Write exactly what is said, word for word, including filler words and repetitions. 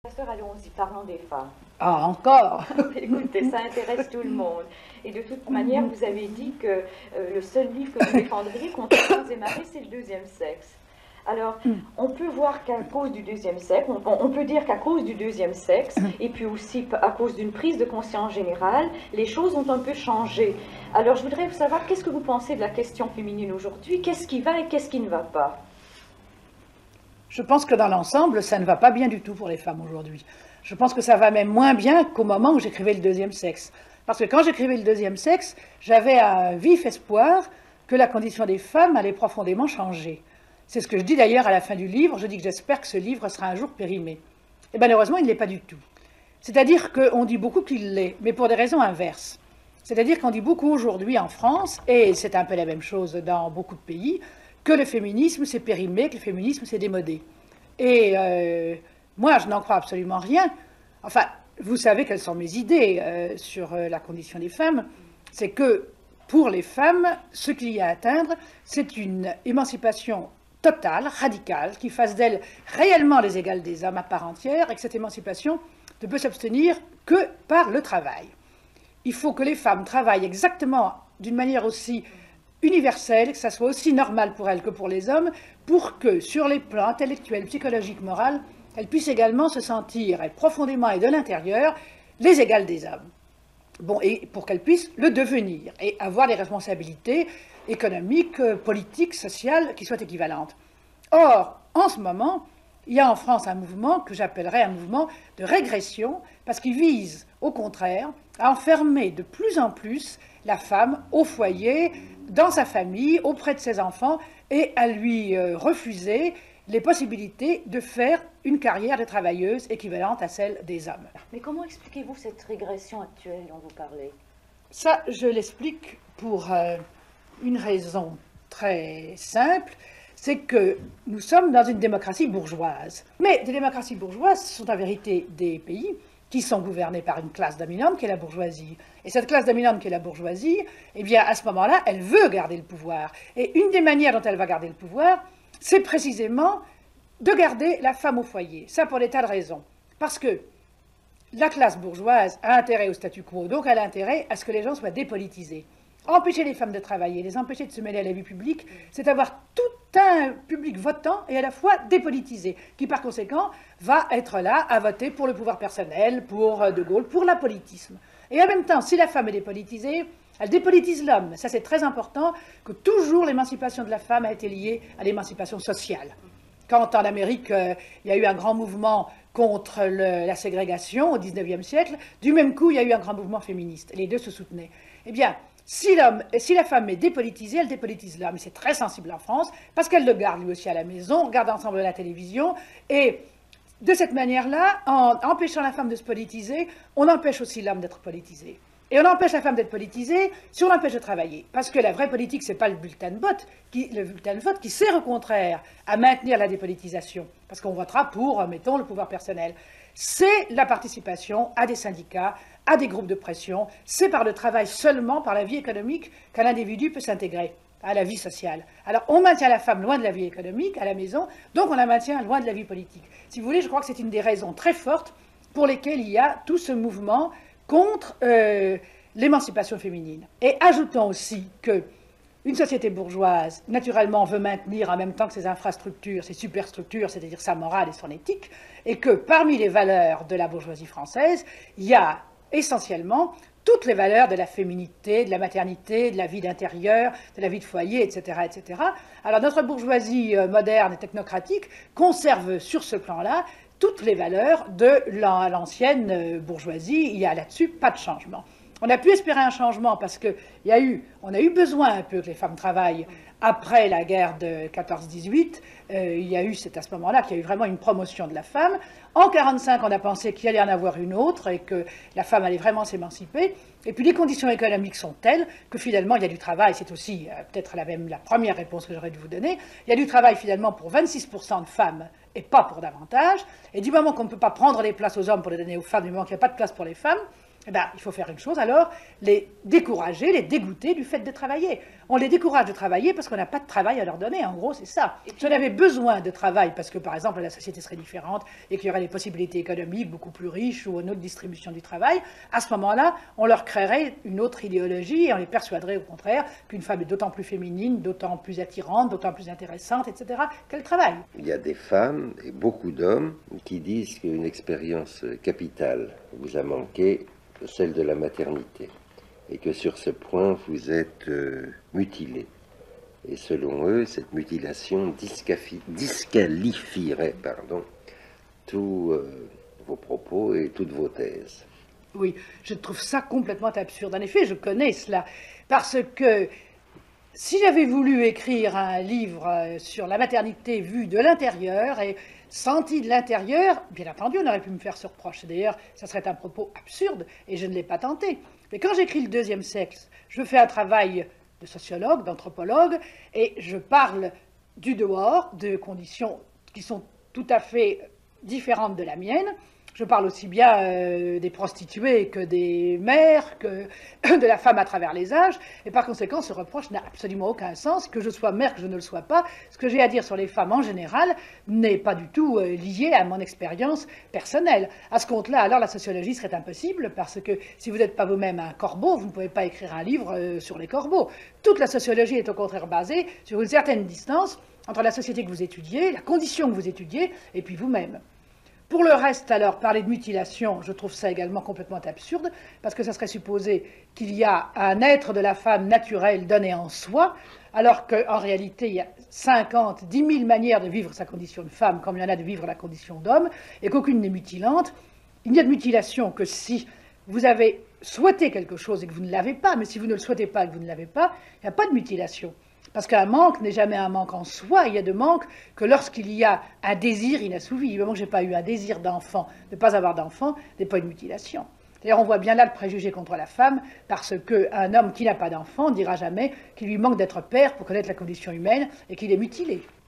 Professeur, allons-y, parlons des femmes. Ah, encore? Écoutez, ça intéresse tout le monde. Et de toute manière, vous avez dit que euh, le seul livre que vous défendriez contre Sans et Marais, c'est le deuxième sexe. Alors, on peut voir qu'à cause du deuxième sexe, on, on peut dire qu'à cause du deuxième sexe, et puis aussi à cause d'une prise de conscience générale, les choses ont un peu changé. Alors, je voudrais savoir, qu'est-ce que vous pensez de la question féminine aujourd'hui? Qu'est-ce qui va et qu'est-ce qui ne va pas? Je pense que dans l'ensemble, ça ne va pas bien du tout pour les femmes aujourd'hui. Je pense que ça va même moins bien qu'au moment où j'écrivais le deuxième sexe. Parce que quand j'écrivais le deuxième sexe, j'avais un vif espoir que la condition des femmes allait profondément changer. C'est ce que je dis d'ailleurs à la fin du livre. Je dis que j'espère que ce livre sera un jour périmé. Et malheureusement, il ne l'est pas du tout. C'est-à-dire qu'on dit beaucoup qu'il l'est, mais pour des raisons inverses. C'est-à-dire qu'on dit beaucoup aujourd'hui en France, et c'est un peu la même chose dans beaucoup de pays, que le féminisme s'est périmé, que le féminisme s'est démodé. Et euh, moi, je n'en crois absolument rien. Enfin, vous savez quelles sont mes idées euh, sur euh, la condition des femmes. C'est que pour les femmes, ce qu'il y a à atteindre, c'est une émancipation totale, radicale, qui fasse d'elles réellement les égales des hommes à part entière, et que cette émancipation ne peut s'obtenir que par le travail. Il faut que les femmes travaillent exactement d'une manière aussi universelle, que ça soit aussi normal pour elles que pour les hommes, pour que sur les plans intellectuels, psychologiques, moraux, elles puissent également se sentir profondément et de l'intérieur les égales des hommes. Bon, et pour qu'elles puissent le devenir et avoir des responsabilités économiques, politiques, sociales qui soient équivalentes. Or, en ce moment, il y a en France un mouvement que j'appellerais un mouvement de régression, parce qu'il vise, au contraire, à enfermer de plus en plus la femme au foyer, dans sa famille, auprès de ses enfants, et à lui euh, refuser les possibilités de faire une carrière de travailleuse équivalente à celle des hommes. Mais comment expliquez-vous cette régression actuelle dont vous parlez? Ça, je l'explique pour euh, une raison très simple, c'est que nous sommes dans une démocratie bourgeoise. Mais des démocraties bourgeoises sont en vérité des pays qui sont gouvernés par une classe dominante qui est la bourgeoisie. Et cette classe dominante qui est la bourgeoisie, eh bien, à ce moment-là, elle veut garder le pouvoir. Et une des manières dont elle va garder le pouvoir, c'est précisément de garder la femme au foyer. Ça pour des tas de raisons. Parce que la classe bourgeoise a intérêt au statu quo, donc elle a intérêt à ce que les gens soient dépolitisés. Empêcher les femmes de travailler, les empêcher de se mêler à la vie publique, c'est avoir tout un public votant et à la fois dépolitisé, qui par conséquent va être là à voter pour le pouvoir personnel, pour De Gaulle, pour l'apolitisme. Et en même temps, si la femme est dépolitisée, elle dépolitise l'homme. Ça, c'est très important, que toujours l'émancipation de la femme a été liée à l'émancipation sociale. Quand en Amérique, euh, il y a eu un grand mouvement contre le, la ségrégation au dix-neuvième siècle, du même coup, il y a eu un grand mouvement féministe. Les deux se soutenaient. Eh bien, si, si la femme est dépolitisée, elle dépolitise l'homme. C'est très sensible en France, parce qu'elle le garde lui aussi à la maison, on regarde ensemble la télévision, et de cette manière-là, en empêchant la femme de se politiser, on empêche aussi l'homme d'être politisé. Et on empêche la femme d'être politisée si on l'empêche de travailler. Parce que la vraie politique, ce n'est pas le bulletin de vote, qui, le bulletin de vote qui sert au contraire à maintenir la dépolitisation. Parce qu'on votera pour, mettons, le pouvoir personnel. C'est la participation à des syndicats, à des groupes de pression. C'est par le travail seulement, par la vie économique, qu'un individu peut s'intégrer à la vie sociale. Alors, on maintient la femme loin de la vie économique, à la maison, donc on la maintient loin de la vie politique. Si vous voulez, je crois que c'est une des raisons très fortes pour lesquelles il y a tout ce mouvement contre euh, l'émancipation féminine. Et ajoutons aussi que une société bourgeoise, naturellement, veut maintenir en même temps que ses infrastructures, ses superstructures, c'est-à-dire sa morale et son éthique, et que parmi les valeurs de la bourgeoisie française, il y a essentiellement toutes les valeurs de la féminité, de la maternité, de la vie d'intérieur, de la vie de foyer, et cetera, et cetera. Alors notre bourgeoisie moderne et technocratique conserve sur ce plan-là toutes les valeurs de l'ancienne bourgeoisie. Il n'y a là-dessus pas de changement. On a pu espérer un changement parce qu'on a, a eu besoin un peu que les femmes travaillent après la guerre de quatorze dix-huit. Euh, il y a eu, c'est à ce moment-là qu'il y a eu vraiment une promotion de la femme. En mille neuf cent quarante-cinq, on a pensé qu'il allait en avoir une autre et que la femme allait vraiment s'émanciper. Et puis les conditions économiques sont telles que finalement il y a du travail. C'est aussi euh, peut-être la, même, la première réponse que j'aurais dû vous donner. Il y a du travail finalement pour vingt-six pour cent de femmes et pas pour davantage. Et du moment qu'on ne peut pas prendre les places aux hommes pour les donner aux femmes, du moment qu'il n'y a pas de place pour les femmes, Eh ben, il faut faire une chose alors, les décourager, les dégoûter du fait de travailler. On les décourage de travailler parce qu'on n'a pas de travail à leur donner, en gros c'est ça. Si on avait besoin de travail parce que par exemple la société serait différente et qu'il y aurait des possibilités économiques beaucoup plus riches ou une autre distribution du travail, à ce moment-là, on leur créerait une autre idéologie et on les persuaderait au contraire qu'une femme est d'autant plus féminine, d'autant plus attirante, d'autant plus intéressante, et cetera, qu'elle travaille. Il y a des femmes et beaucoup d'hommes qui disent qu'une expérience capitale vous a manqué, celle de la maternité, et que sur ce point vous êtes euh, mutilé. Et selon eux, cette mutilation disqualifierait pardon, tous euh, vos propos et toutes vos thèses. Oui, je trouve ça complètement absurde. En effet, je connais cela, parce que si j'avais voulu écrire un livre sur la maternité vue de l'intérieur et senti de l'intérieur, bien entendu, on aurait pu me faire ce reproche. D'ailleurs, ça serait un propos absurde et je ne l'ai pas tenté. Mais quand j'écris le deuxième sexe, je fais un travail de sociologue, d'anthropologue, et je parle du dehors, de conditions qui sont tout à fait différentes de la mienne. Je parle aussi bien euh, des prostituées que des mères, que de la femme à travers les âges. Et par conséquent, ce reproche n'a absolument aucun sens. Que je sois mère, que je ne le sois pas, ce que j'ai à dire sur les femmes en général n'est pas du tout euh, lié à mon expérience personnelle. À ce compte-là, alors la sociologie serait impossible, parce que si vous n'êtes pas vous-même un corbeau, vous ne pouvez pas écrire un livre euh, sur les corbeaux. Toute la sociologie est au contraire basée sur une certaine distance entre la société que vous étudiez, la condition que vous étudiez, et puis vous-même. Pour le reste, alors, parler de mutilation, je trouve ça également complètement absurde, parce que ça serait supposer qu'il y a un être de la femme naturel donné en soi, alors qu'en réalité, il y a cinquante, dix mille manières de vivre sa condition de femme, comme il y en a de vivre la condition d'homme, et qu'aucune n'est mutilante. Il n'y a de mutilation que si vous avez souhaité quelque chose et que vous ne l'avez pas, mais si vous ne le souhaitez pas et que vous ne l'avez pas, il n'y a pas de mutilation. Parce qu'un manque n'est jamais un manque en soi, il y a de manque que lorsqu'il y a un désir inassouvi. Du moment que je n'ai pas eu un désir d'enfant, de ne pas avoir d'enfant, n'est pas une mutilation. D'ailleurs, on voit bien là le préjugé contre la femme, parce qu'un homme qui n'a pas d'enfant ne dira jamais qu'il lui manque d'être père pour connaître la condition humaine et qu'il est mutilé.